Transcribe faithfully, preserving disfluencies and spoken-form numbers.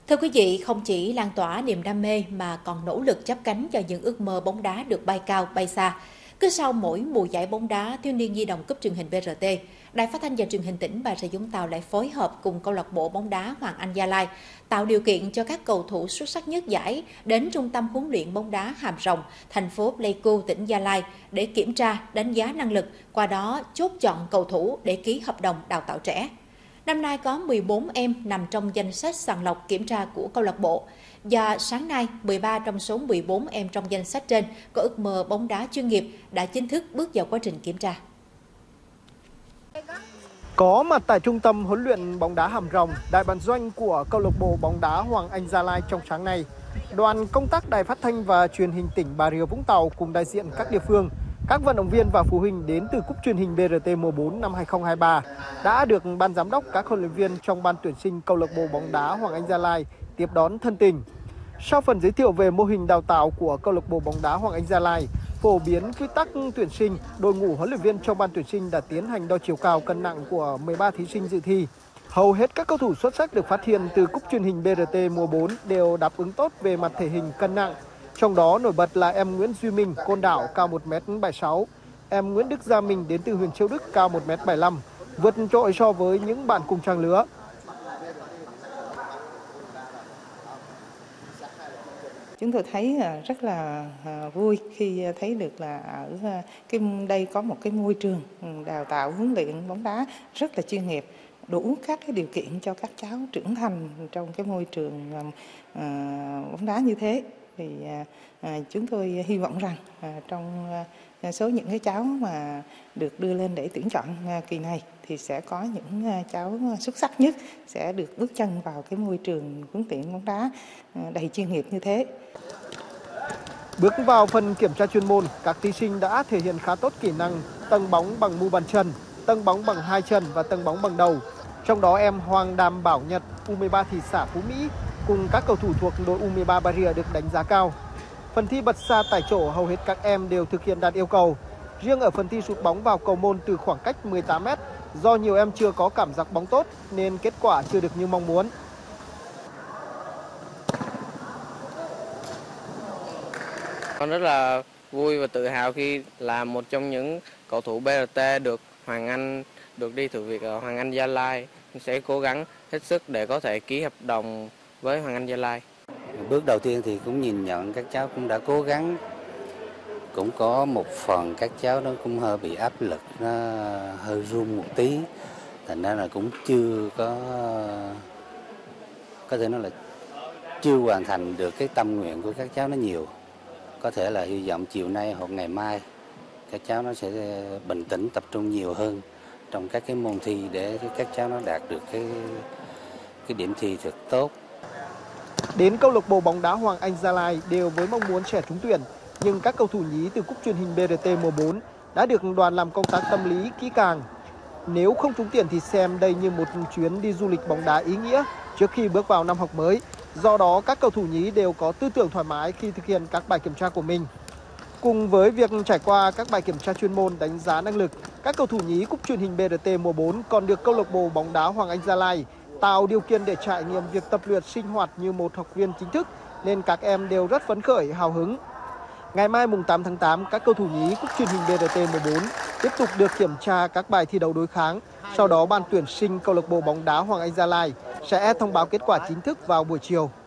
Thưa quý vị, không chỉ lan tỏa niềm đam mê mà còn nỗ lực chắp cánh cho những ước mơ bóng đá được bay cao, bay xa. Cứ sau mỗi mùa giải bóng đá thiếu niên nhi đồng cúp truyền hình bê rờ tê, Đài Phát thanh và Truyền hình tỉnh Bà Rịa Vũng Tàu lại phối hợp cùng câu lạc bộ bóng đá Hoàng Anh Gia Lai tạo điều kiện cho các cầu thủ xuất sắc nhất giải đến trung tâm huấn luyện bóng đá Hàm Rồng, thành phố Pleiku, tỉnh Gia Lai để kiểm tra, đánh giá năng lực, qua đó chốt chọn cầu thủ để ký hợp đồng đào tạo trẻ. Năm nay có mười bốn em nằm trong danh sách sàng lọc kiểm tra của câu lạc bộ và sáng nay mười ba trong số mười bốn em trong danh sách trên có ước mơ bóng đá chuyên nghiệp đã chính thức bước vào quá trình kiểm tra. Có mặt tại trung tâm huấn luyện bóng đá Hàm Rồng, đại bản doanh của câu lạc bộ bóng đá Hoàng Anh Gia Lai trong sáng nay, đoàn công tác Đài Phát thanh và Truyền hình tỉnh Bà Rịa Vũng Tàu cùng đại diện các địa phương, các vận động viên và phụ huynh đến từ cúp truyền hình bê rờ tê mùa bốn năm hai không hai ba đã được ban giám đốc, các huấn luyện viên trong ban tuyển sinh câu lạc bộ bóng đá Hoàng Anh Gia Lai tiếp đón thân tình. Sau phần giới thiệu về mô hình đào tạo của câu lạc bộ bóng đá Hoàng Anh Gia Lai, phổ biến quy tắc tuyển sinh, đội ngũ huấn luyện viên trong ban tuyển sinh đã tiến hành đo chiều cao cân nặng của mười ba thí sinh dự thi. Hầu hết các cầu thủ xuất sắc được phát hiện từ cúp truyền hình bê rờ tê mùa bốn đều đáp ứng tốt về mặt thể hình, cân nặng. Trong đó nổi bật là em Nguyễn Duy Minh, Côn Đảo, cao một mét bảy mươi sáu, em Nguyễn Đức Gia Minh đến từ huyện Châu Đức, cao một mét bảy mươi lăm, vượt trội so với những bạn cùng trang lứa. Chúng tôi thấy rất là vui khi thấy được là ở cái đây có một cái môi trường đào tạo huấn luyện bóng đá rất là chuyên nghiệp, đủ các cái điều kiện cho các cháu trưởng thành trong cái môi trường bóng đá như thế. Thì chúng tôi hy vọng rằng trong số những cái cháu mà được đưa lên để tuyển chọn kỳ này thì sẽ có những cháu xuất sắc nhất sẽ được bước chân vào cái môi trường huấn luyện bóng đá đầy chuyên nghiệp như thế. Bước vào phần kiểm tra chuyên môn, các thí sinh đã thể hiện khá tốt kỹ năng tâng bóng bằng mu bàn chân, tâng bóng bằng hai chân và tâng bóng bằng đầu. Trong đó em Hoàng Đàm Bảo Nhật, U mười ba thị xã Phú Mỹ cùng các cầu thủ thuộc đội U mười ba Bà Rịa được đánh giá cao. Phần thi bật xa tại chỗ hầu hết các em đều thực hiện đạt yêu cầu. Riêng ở phần thi sút bóng vào cầu môn từ khoảng cách mười tám mét, do nhiều em chưa có cảm giác bóng tốt nên kết quả chưa được như mong muốn. Con rất là vui và tự hào khi là một trong những cầu thủ bê rờ tê được Hoàng Anh được đi thử việc ở Hoàng Anh Gia Lai. Mình sẽ cố gắng hết sức để có thể ký hợp đồng với Hoàng Anh Gia Lai. Bước đầu tiên thì cũng nhìn nhận các cháu cũng đã cố gắng, cũng có một phần các cháu nó cũng hơi bị áp lực, nó hơi run một tí, thành ra là cũng chưa có có thể nói là chưa hoàn thành được cái tâm nguyện của các cháu nó nhiều. Có thể là hy vọng chiều nay hoặc ngày mai các cháu nó sẽ bình tĩnh, tập trung nhiều hơn trong các cái môn thi để các cháu nó đạt được cái cái điểm thi thật tốt. Đến câu lạc bộ bóng đá Hoàng Anh Gia Lai đều với mong muốn sẽ trúng tuyển, nhưng các cầu thủ nhí từ cúp truyền hình bê rờ tê mùa bốn đã được đoàn làm công tác tâm lý kỹ càng. Nếu không trúng tuyển thì xem đây như một chuyến đi du lịch bóng đá ý nghĩa trước khi bước vào năm học mới. Do đó các cầu thủ nhí đều có tư tưởng thoải mái khi thực hiện các bài kiểm tra của mình. Cùng với việc trải qua các bài kiểm tra chuyên môn đánh giá năng lực, các cầu thủ nhí cúp truyền hình bê rờ tê mùa bốn còn được câu lạc bộ bóng đá Hoàng Anh Gia Lai tạo điều kiện để trải nghiệm việc tập luyện sinh hoạt như một học viên chính thức, nên các em đều rất phấn khởi, hào hứng. Ngày mai mùng tám tháng tám, các cầu thủ nhí cúp truyền hình bê rờ tê mùa bốn tiếp tục được kiểm tra các bài thi đấu đối kháng. Sau đó ban tuyển sinh câu lạc bộ bóng đá Hoàng Anh Gia Lai sẽ thông báo kết quả chính thức vào buổi chiều.